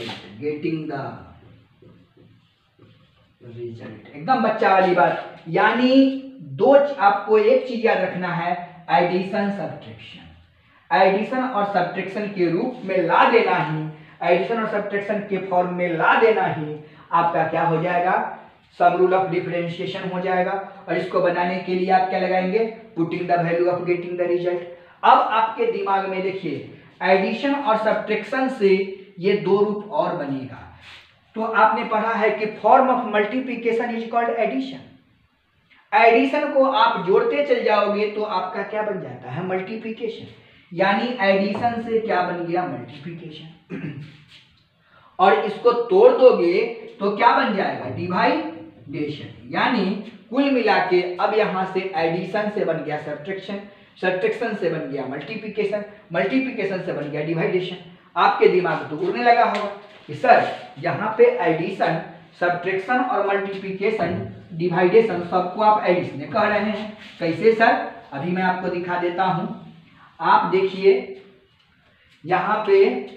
A: रिजल्ट। एकदम बच्चा वाली बात, यानी आपको एक चीज याद रखना है, एडिशन सब्ट्रैक्शन, एडिशन और सब्ट्रैक्शन के रूप में ला देना ही, एडिशन और सब्ट्रैक्शन के फॉर्म में ला देना ही आपका क्या हो जाएगा, सम रूल ऑफ डिफरेंशिएशन हो जाएगा। और इसको बनाने के लिए आप क्या लगाएंगे, putting the value of getting the result. अब आपके दिमाग में देखिए, एडिशन और सब्ट्रैक्शन से ये दो रूप और बनेगा। तो आपने पढ़ा है कि form of multiplication is called addition. Addition को आप जोड़ते चल जाओगे तो आपका क्या बन जाता है, मल्टीप्लिकेशन। यानी एडिशन से क्या बन गया, मल्टीप्लिकेशन। और इसको तोड़ दोगे तो क्या बन जाएगा, डिवाइडेशन। यानी कुल मिला के अब यहां से एडिशन से बन गया सब्ट्रैक्शन, सब्ट्रैक्शन से बन गया मल्टीप्लिकेशन, मल्टीप्लिकेशन से बन गया डिवाइडेशन। आपके दिमाग तो उड़ने लगा होगा कि सर यहाँ पे एडिशन, सब्ट्रैक्शन और मल्टीप्लिकेशन, डिवाइडेशन सबको आप एडिशन कह रहे हैं। कैसे सर, अभी मैं आपको दिखा देता हूं। आप देखिए यहाँ पे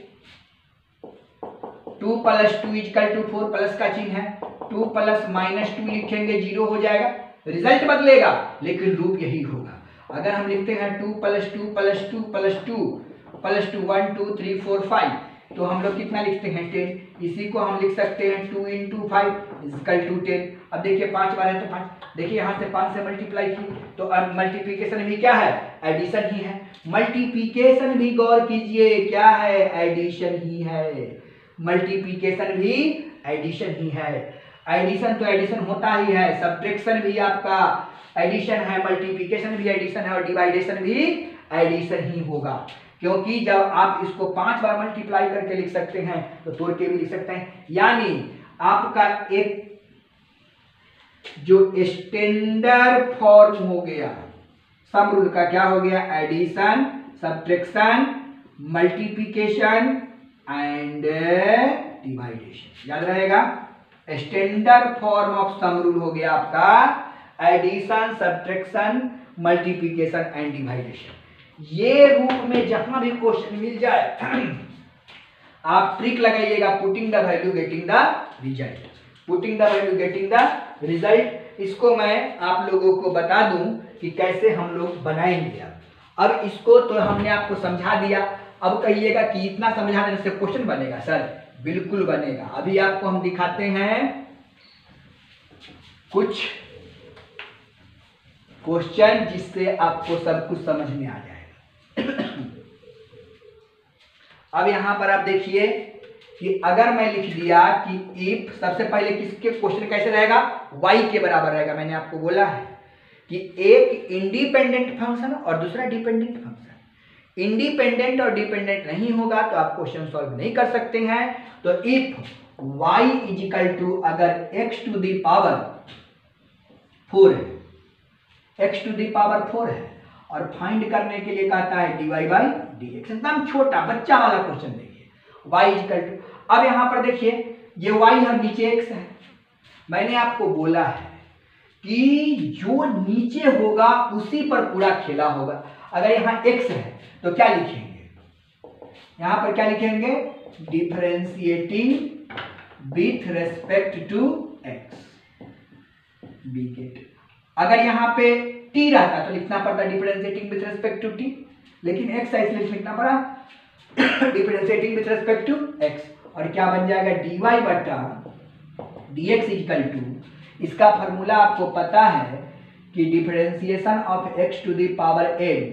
A: 2 + 2 = 4, प्लस का चिन्ह है, 2 + -2 लिखेंगे 0 हो जाएगा, रिजल्ट बदलेगा लेकिन रूप यही होगा। अगर हम लिखते हैं 2 + 2 + 2 + 2 + 2 1 2 3 4 5, तो हम लोग कितना लिखते हैं, 10। इसी को हम लिख सकते हैं 2 × 5 = 10। अब देखिए 5 बार है तो 5, देखिए यहाँ से 5 से मल्टीप्लाई की तो अब मल्टीप्लिकेशन भी क्या है, एडिशन ही है। मल्टीप्लिकेशन भी गौर कीजिए क्या है, एडिशन ही है। मल्टीप्लिकेशन भी एडिशन ही है। एडिशन तो एडिशन होता ही है, सब्ट्रैक्शन भी आपका एडिशन है, मल्टीप्लिकेशन भी एडिशन है और डिवाइडेशन भी एडिशन ही होगा। क्योंकि जब आप इसको 5 बार मल्टीप्लाई करके लिख सकते हैं तो तोड़ के भी लिख सकते हैं। यानी आपका एक जो स्टैंडर्ड फॉर्म हो गया सम रूल का, क्या हो गया, addition, subtraction, multiplication and division. याद रहेगा, standard form of sum rule हो गया आपका addition, subtraction, multiplication and division. ये रूप में जहां भी क्वेश्चन मिल जाए आप ट्रिक लगाइएगा, putting the value getting the result, putting the value getting the result. इसको मैं आप लोगों को बता दूं कि कैसे हम लोग बनाएंगे। अब इसको तो हमने आपको समझा दिया, अब कहिएगा कि इतना समझा देने से क्वेश्चन बनेगा सर, बिल्कुल बनेगा। अभी आपको हम दिखाते हैं कुछ क्वेश्चन जिससे आपको सब कुछ समझ में आ जाएगा। अब यहां पर आप देखिए कि अगर मैं लिख दिया कि इफ, सबसे पहले किसके क्वेश्चन कैसे रहेगा, y के बराबर रहेगा। मैंने आपको बोला है कि एक इंडिपेंडेंट फंक्शन और दूसरा डिपेंडेंट फंक्शन, इंडिपेंडेंट और डिपेंडेंट नहीं होगा तो आप क्वेश्चन सॉल्व नहीं कर सकते हैं। तो इफ y = अगर x⁴ है, x⁴ है और फाइंड करने के लिए कहता है dy/dx, एकदम छोटा बच्चा वाला क्वेश्चन देखिए, y अब यहां पर देखिए ये y है, नीचे x है। मैंने आपको बोला है कि जो नीचे होगा उसी पर पूरा खेला होगा। अगर यहाँ x है तो क्या लिखेंगे, यहां पर क्या लिखेंगे, differentiating with respect to x, अगर यहाँ पे t रहता तो लिखना पड़ता differentiating with respect to t, लेकिन x है इसलिए लिखना पड़ा differentiating with respect to x। और क्या बन जाएगा, dy/dx = इसका फॉर्मूला आपको पता है कि डिफरेंशिएशन ऑफ x⁴n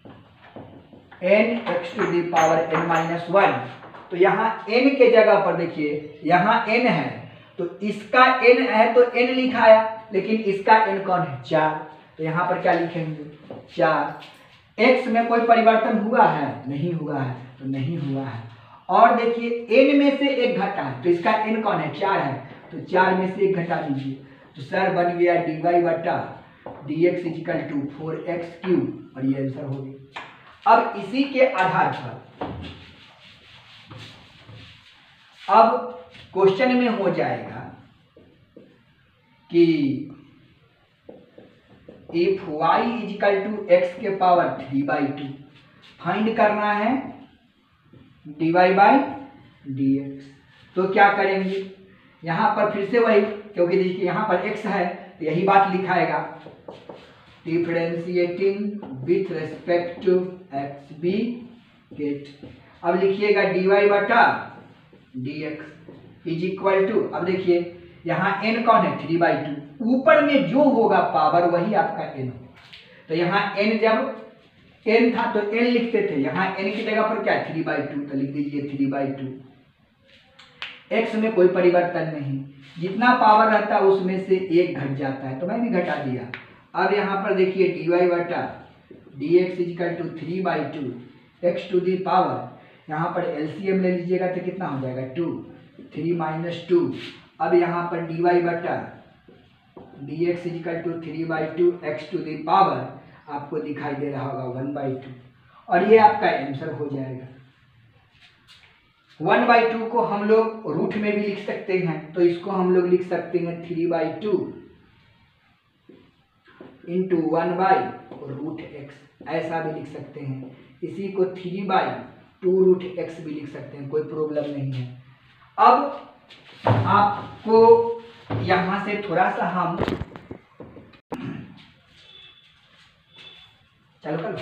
A: x⁴n-1। तो यहाँ n के जगह पर देखिए, यहाँ n है तो इसका n है तो n लिखाया, लेकिन इसका n कौन है, 4। तो यहाँ पर क्या लिखेंगे, 4। x में कोई परिवर्तन हुआ है, नहीं हुआ है, तो नहीं हुआ है। और देखिए n में से एक घटा है तो इसका n कौन है, 4 है, तो 4 में से 1 घटा दीजिए, तो सर बन गया dy बटा dx equal to 4x cube, और ये आंसर हो गया। अब इसी के आधार पर अब क्वेश्चन में हो जाएगा कि if y equal to x के पावर 3/2 फाइंड करना है dy बाई dx, तो क्या करेंगे, यहां पर फिर से वही, क्योंकि देखिए यहां पर x है तो यही बात लिखाएगा, differentiating with respect to x we get. अब लिखिएगा dy बटा dx इज इक्वल टू, अब देखिए यहाँ n कौन है 3/2, ऊपर में जो होगा पावर वही आपका n होगा, तो यहाँ n जब n था तो n लिखते थे, यहाँ n की जगह पर क्या 3/2, तो लिख दीजिए 3/2। x में कोई परिवर्तन नहीं, जितना पावर रहता है उसमें से 1 घट जाता है, तो मैं भी घटा दिया। अब यहाँ पर देखिए dy बटा dx equal to 3/2 x to the power, यहाँ पर एलसीएम ले लीजिएगा तो कितना हो जाएगा 2, 3 माइनस 2। अब यहाँ पर dy बटा dx equal to 3/2 x to the power, आपको दिखाई दे रहा होगा 1/2, और ये आपका आंसर हो जाएगा। 1/2 को हम लोग रूट में भी लिख सकते हैं, तो इसको हम लोग लिख सकते हैं 3/2 इंटू 1/√x, ऐसा भी लिख सकते हैं। इसी को 3/2√x भी लिख सकते हैं, कोई प्रॉब्लम नहीं है। अब आपको यहां से थोड़ा सा हम चलो करो,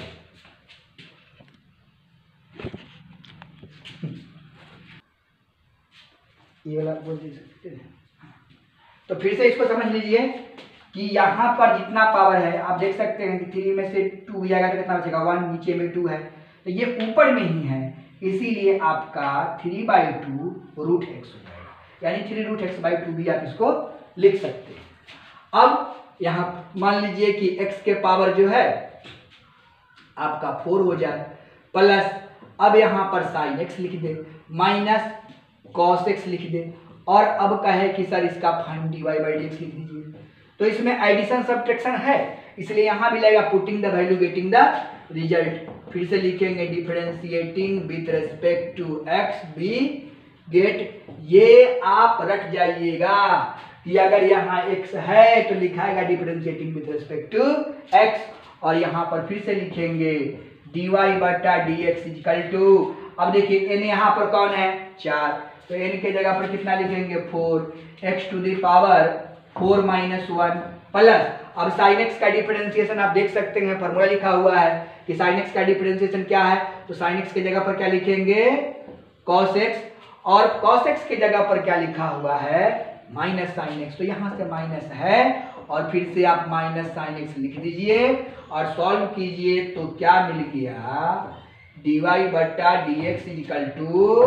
A: ये वाला बोल दे सकते हैं। तो फिर से इसको समझ लीजिए कि यहाँ पर जितना पावर है आप देख सकते हैं कि 3 में से 2 जाएगा तो कितना बचेगा 1, नीचे में 2 है, तो ये ऊपर में ही है, इसीलिए आपका 3/2√x हो जाएगा, यानी 3√x/2 भी आप इसको लिख सकते हैं। अब यहाँ मान लीजिए कि x के पावर जो है आपका 4 हो जाए, प्लस अब यहाँ पर sin x लिख दे, माइनस cos x लिख दे, और अब कहे कि सर इसका फाइंड dy बाई dx लिख दीजिए। तो इसमें एडिशन सब्ट्रैक्शन है, इसलिए यहाँ भी लगेगा putting the value getting the result. फिर से लिखेंगे differentiating with respect to x we get. ये आप रट जाइएगा कि अगर यहाँ x है तो लिखाएगा differentiating with respect to x, और यहाँ पर फिर से लिखेंगे dy बटा dx इक्वल टू, अब देखिए n यहाँ पर कौन है 4, तो n के जगह पर कितना लिखेंगे 4, x to the power 4 minus 1 plus, अब sin x का डिफरेंशिएशन आप देख सकते हैं, फॉर्मूला लिखा हुआ है कि sin x का डिफरेंशिएशन क्या है, तो sin x की जगह पर क्या लिखेंगे cos x, और cos x की जगह पर क्या लिखा हुआ है माइनस sin x, तो यहाँ से माइनस है, और फिर से आप माइनस sin x लिख दीजिए और सॉल्व कीजिए, तो क्या मिल गया dy बटा dx equal to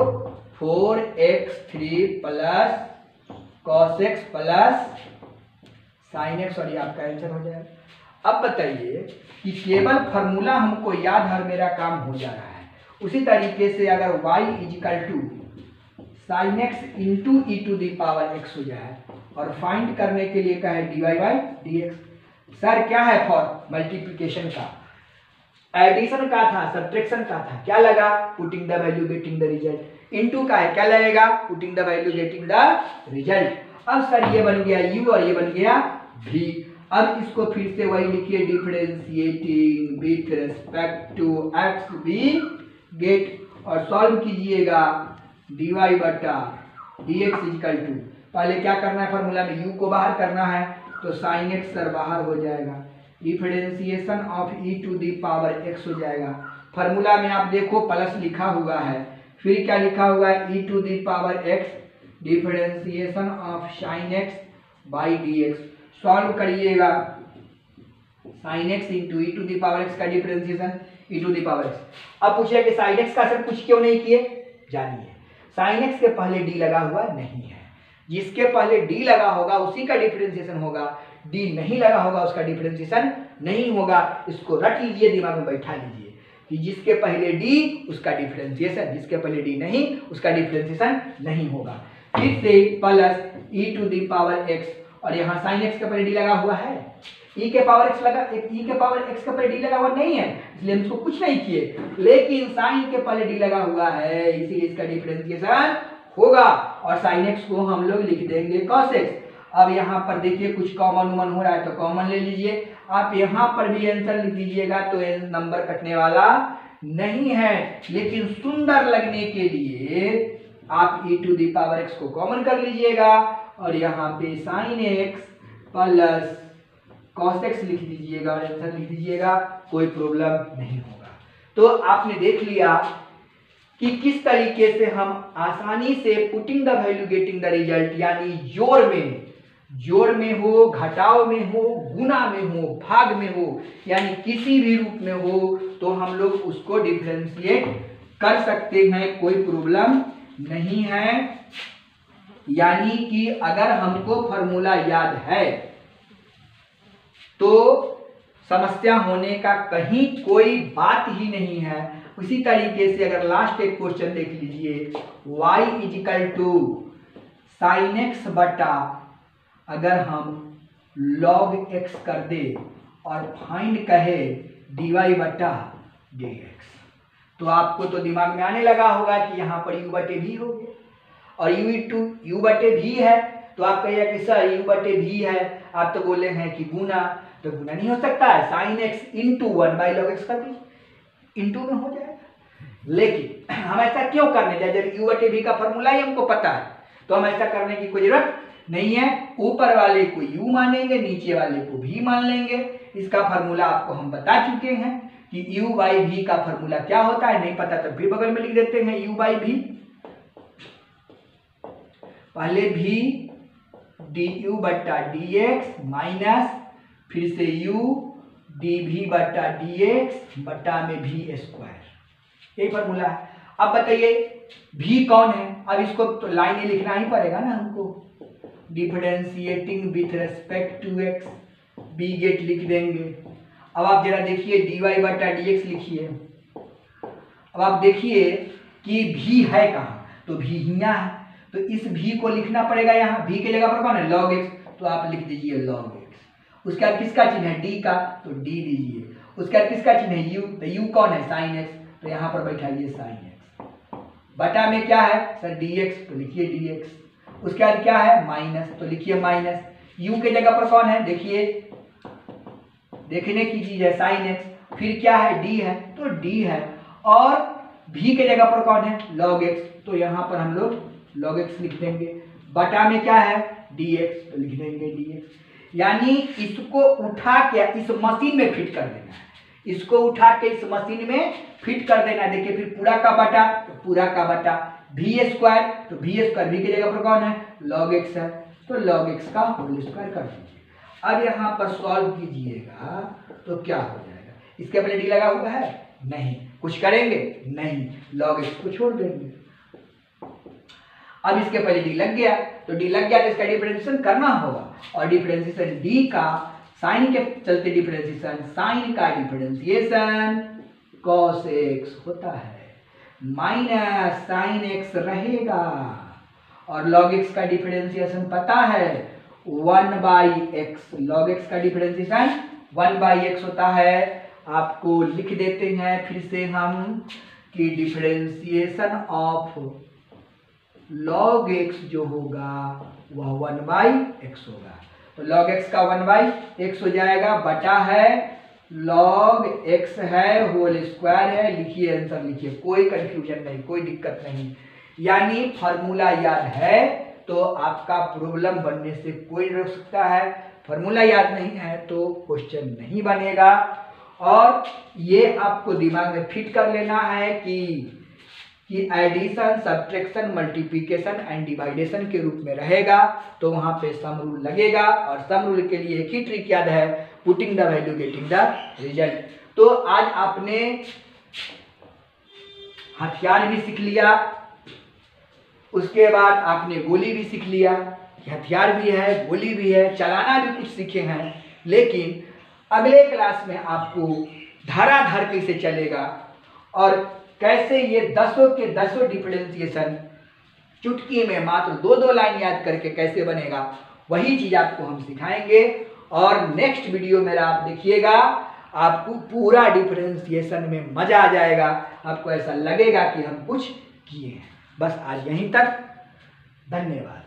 A: 4x3 plus cos x plus sin x, और ये आपका आंसर हो जाएगा। अब बताइए कि केवल फॉर्मूला हमको याद है और मेरा काम हो जा रहा है, उसी तरीके से अगर y equal to sin x into e to the power x हो जाए और फाइंड करने के लिए कहे dy बाई dx, सर क्या है फॉर मल्टीप्लिकेशन का, एडिशन का था, सब्ट्रैक्शन का था, क्या लगा putting the value getting the result, into का है क्या लगेगा putting the value getting the result. अब सर ये बन गया u और ये बन गया v। अब इसको फिर से वही लिखिए differentiating with respect to x v get, और सॉल्व कीजिएगा dy बटा dx इक्वल टू, पहले क्या करना है फॉर्मूला में u को बाहर करना है, तो sin x सर बाहर हो जाएगा, differentiation of e to the power x हो जाएगा। फॉर्मूला में आप देखो प्लस लिखा हुआ है, फिर क्या लिखा हुआ है e to the power x differentiation of sin x by dx, solve करिएगा sin x into e to the power x का differentiation e to the power x। अब पूछिए कि sin x का सर कुछ क्यों नहीं किए, जानिए sin x के पहले d लगा हुआ नहीं है, जिसके पहले d लगा होगा उसी का डिफरेंशिएशन होगा, d नहीं लगा होगा उसका डिफरेंशिएशन नहीं होगा। इसको रट लीजिए, दिमाग में बैठा लीजिए कि जिसके पहले d उसका डिफरेंशिएशन, जिसके पहले d नहीं उसका डिफरेंशिएशन नहीं होगा। फिर से plus e to the power x, और यहाँ साइन x का पहले d लगा हुआ है, e के पावर x का पहले d लगा हुआ नहीं है, इसलिए हम इसको कुछ नहीं किए, लेकिन साइन के पहले d लगा हुआ है, इसीलिए इसका डिफरेंशिएशन होगा, और साइन x को हम लोग लिख देंगे cos x। अब यहाँ पर देखिए कुछ कॉमन उमन हो रहा है तो कॉमन ले लीजिए, आप यहाँ पर भी आंसर लिख दीजिएगा तो नंबर कटने वाला नहीं है, लेकिन सुंदर लगने के लिए आप e to the power x को कॉमन कर लीजिएगा, और यहाँ पे sine x plus cos x लिख दीजिएगा और आंसर लिख दीजिएगा, कोई प्रॉब्लम नहीं होगा। तो आपने देख लिया कि किस तरीके से हम आसानी से putting the value getting the result, यानी जोड़ में हो, घटाव में हो, गुना में हो, भाग में हो, यानी किसी भी रूप में हो तो हम लोग उसको डिफरेंशिएट कर सकते हैं, कोई प्रॉब्लम नहीं है। यानी कि अगर हमको फॉर्मूला याद है तो समस्या होने का कहीं कोई बात ही नहीं है। उसी तरीके से अगर लास्ट एक क्वेश्चन देख लीजिए, y equal to sine x बटा, अगर हम log x कर दे और फाइंड कहे dy बटा dx, तो आपको तो दिमाग में आने लगा होगा कि यहाँ पर u बटे भी हो गया, और u बटे भी है तो आप कहिए कि सर u बटे भी है, आप तो बोले हैं कि गुना, तो गुना नहीं हो सकता है, sine x into 1/log x कर दीजिए, इंटू में हो जाएगा। लेकिन हम ऐसा क्यों करने जाए, जब u बटे भी का फॉर्मूला ही हमको पता है, तो हम ऐसा करने की कोई जरूरत नहीं है। ऊपर वाले को u मानेंगे, नीचे वाले को भी मान लेंगे। इसका फॉर्मूला आपको हम बता चुके हैं कि u बाई भी का फॉर्मूला क्या होता है, नहीं पता तो फिर बगल में लिख देते हैं u बाई भी, पहले भी du बटा dx माइनस फिर से u dv बटा dx बटा में v स्क्वायर, यही फॉर्मूला है। अब बताइए v कौन है, अब इसको तो लाइन ही लिखना ही पड़ेगा ना हमको, differentiating with respect to x, b get लिख देंगे। अब आप जरा देखिए dy बटा dx लिखिए, अब आप देखिए कि v है कहाँ, तो v यहाँ है, तो इस v को लिखना पड़ेगा यहाँ, v के जगह पर कौन है log x, तो आप लिख दीजिए log x। उसके बाद किसका चिन्ह है d का, तो d दीजिए। उसके बाद किसका चिन्ह है u, तो u कौन है sin x, तो यहाँ पर बैठाइए sin x, बटा में क्या है सर dx, तो लिखिए dx। उसके बाद क्या है माइनस, तो लिखिए माइनस, u के जगह पर कौन है, देखिए देखने की चीज है sin x, फिर क्या है d है, तो d है, और v के जगह पर कौन है log x, तो यहाँ पर हम लोग log x लिख देंगे, बटा में क्या है dx, तो लिख देंगे dx। यानी इसको उठा के इस मशीन में फिट कर देना है, इसको उठा के इस मशीन में फिट कर देना। देखिए फिर पूरा का बटा, तो पूरा का बटा, v स्क्वायर, तो v स्क्वायर v की जगह पर कौन है log x है, तो log x का होल स्क्वायर कर दीजिए। अब यहाँ पर सॉल्व कीजिएगा तो क्या हो जाएगा, इसके पहले d लगा हुआ है नहीं, कुछ करेंगे नहीं, log x को छोड़ देंगे। अब इसके पहले d लग गया, तो d लग गया तो इसका डिफरेंशिएशन करना होगा, और डिफरेंशिएशन d का साइन के चलते डिफरेंशिएशन, साइन का डिफरेंशिएशन cos x होता है, माइनस साइन x रहेगा, और log x का डिफरेंशिएशन पता है 1/x, log x का डिफरेंशिएशन 1/x होता है। आपको लिख देते हैं फिर से हम कि डिफरेंशिएशन ऑफ log x जो होगा वह 1/x होगा, तो log x का 1/x हो जाएगा, बटा है log x है होल स्क्वायर है, लिखिए आंसर लिखिए, कोई कंफ्यूजन नहीं, कोई दिक्कत नहीं। यानी फॉर्मूला याद है तो आपका प्रॉब्लम बनने से कोई रोक सकता है, फॉर्मूला याद नहीं है तो क्वेश्चन नहीं बनेगा। और ये आपको दिमाग में फिट कर लेना है कि addition, subtraction, multiplication and division के रूप में रहेगा तो वहां पे सम रूल लगेगा, और सम रूल के लिए एक ही ट्रिक याद है, putting the value getting the result. तो आज आपने हथियार भी सीख लिया, उसके बाद आपने गोली भी सीख लिया, हथियार भी है गोली भी है, चलाना भी कुछ सीखे हैं, लेकिन अगले क्लास में आपको धराधर कैसे चलेगा और कैसे ये 10 के 10 डिफरेंशिएशन चुटकी में मात्र 2-2 लाइन याद करके कैसे बनेगा, वही चीज़ आपको हम सिखाएंगे। और नेक्स्ट वीडियो मेरा आप देखिएगा, आपको पूरा डिफरेंशिएशन में मजा आ जाएगा, आपको ऐसा लगेगा कि हम कुछ किए हैं। बस आज यहीं तक, धन्यवाद।